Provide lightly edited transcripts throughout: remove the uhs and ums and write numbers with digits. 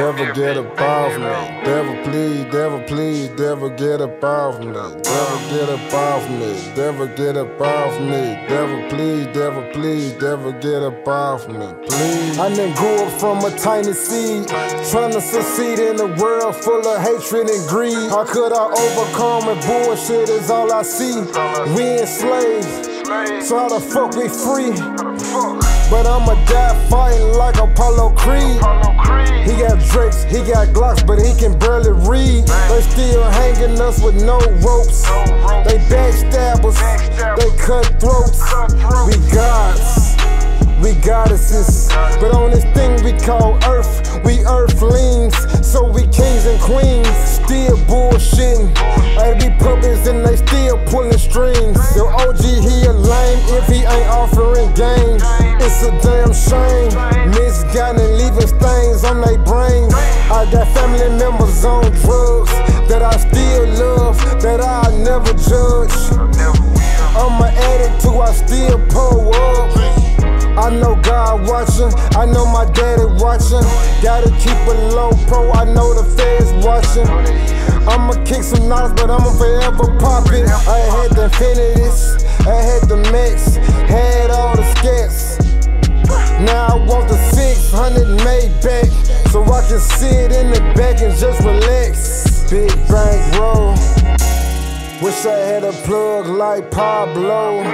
Devil get up off me. Devil please, devil get up off me. Devil get up off me. Devil get up off me. Devil please, devil get up off me. Please. I done grew up from a tiny seed, trying to succeed in a world full of hatred and greed. How could I overcome it? Bullshit is all I see. We enslaved, so how the fuck we free? But I'ma die fighting like Apollo Creed. He got Drakes, he got Glocks, but he can barely read. They still hanging us with no ropes. They backstabbers, they cut throats. We gods, we goddesses, but on this thing we call Earth, we earthlings. So we kings and queens, still bullshitting. They be puppets and they still pulling strings. Your OG, he a lame if he ain't offering game. It's a damn shame, misguided and leaving stains on their brains. I got family members on drugs that I still love, that I never judge. I'm an addict too, I still pull up. I know God watching, I know my daddy watching. Gotta keep a low pro, I know the feds watching. I'ma kick some knobs, but I'ma forever pop it. I had the Infinities, I had the Max, had all the scats. Now I want the 600 Maybach, so I can sit in the back and just relax. Big Bankroll, wish I had a plug like Pablo.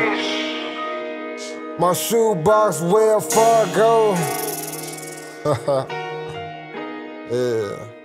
My shoebox Wells Fargo. Yeah.